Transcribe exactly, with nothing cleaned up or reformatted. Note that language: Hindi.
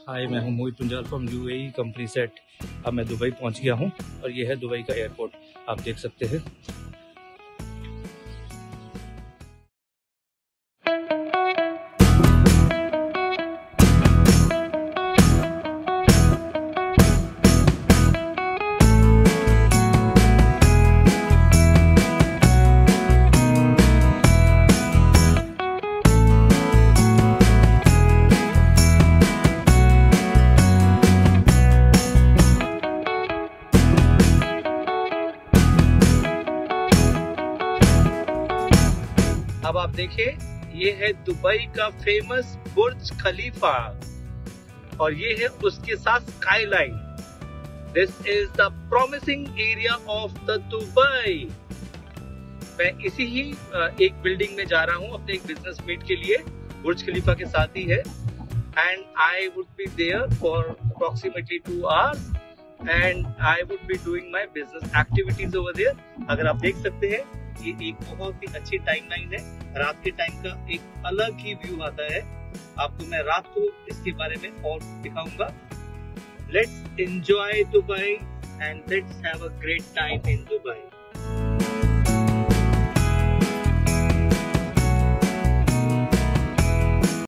हाय, मैं हूं Mohit Punjal from UAE company set. अब मैं दुबई पहुंच गया हूं और ये है दुबई का एयरपोर्ट, आप देख सकते हैं। अब आप देखिए, ये है दुबई का फेमस बुर्ज खलीफा और ये है उसके साथ skyline. This is the promising area of the Dubai. मैं इसी ही एक बिल्डिंग में जा रहा हूँ अपने एक बिजनेस मीट के लिए। बुर्ज खलीफा के साथ ही है and I would be there for approximately two hours and I would be doing my business activities over there. अगर आप देख सकते हैं, ये एक बहुत ही अच्छी टाइमलाइन है। रात के टाइम का एक अलग ही व्यू आता है। आपको मैं रात को इसके बारे में और दिखाऊंगा। Let's enjoy Dubai and let's have a great time in Dubai.